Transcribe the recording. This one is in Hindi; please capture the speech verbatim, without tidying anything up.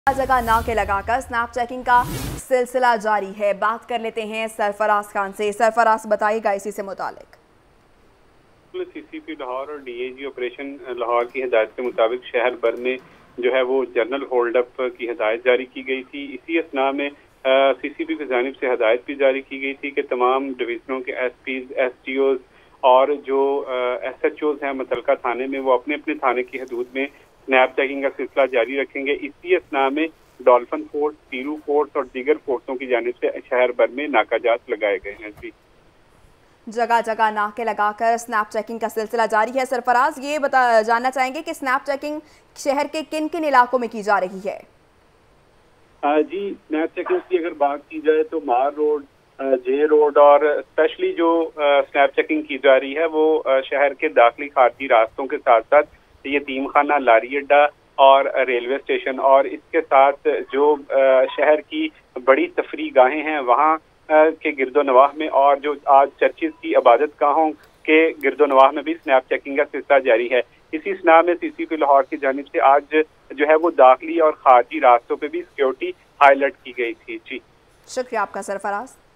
जगह नाके लगाकर स्नैप चेकिंग का सिलसिला जारी है। बात कर लेते हैं सरफराज खान से। सरफराज बताइएगा इसी से मुतालिक। सीसीपी लाहौर और डीएजी ऑपरेशन लाहौर की हिदायत के मुताबिक शहर भर में जो है वो जनरल होल्ड अप की हिदायत जारी की गई थी। इसी असना में सीसीपी की जानिब से हिदायत भी जारी की गई थी कि तमाम डिवीजनों के एसपीज, एसटीओज और जो एसएचओज हैं मुतलका थाने में, वो अपने अपने थाने की हदूद में स्नैप चेकिंग का सिलसिला जारी रखेंगे। इसी असना में डॉल्फिन फोर्स, पीरू फोर्स और दीगर फोर्सों की जानिब से शहर भर में नाकाजात लगाए गए हैं। जी, जगह जगह नाके लगाकर स्नैप चेकिंग का सिलसिला जारी है। सरफराज, ये बता जानना चाहेंगे कि स्नैप चेकिंग शहर के किन किन इलाकों में की जा रही है? आ, जी, स्नैप चेकिंग की अगर बात की जाए तो मार रोड, जे रोड और स्पेशली जो स्नैप चेकिंग की जा रही है वो शहर के दाखिली खारजी रास्तों के साथ साथ यतीम खाना, लारी अड्डा और रेलवे स्टेशन और इसके साथ जो शहर की बड़ी तफरी गाहें हैं वहाँ के गिरदो नवाह में और जो आज चर्चिज की इबादत गाहों के गिरदो नवाह में भी स्नैप चेकिंग का सिलसिला जारी है। इसी स्ना में सीसीपी लाहौर की जानिब से आज जो है वो दाखिली और खारजी रास्तों पे भी सिक्योरिटी हाईलाइट की गई थी। जी, शुक्रिया आपका सरफराज।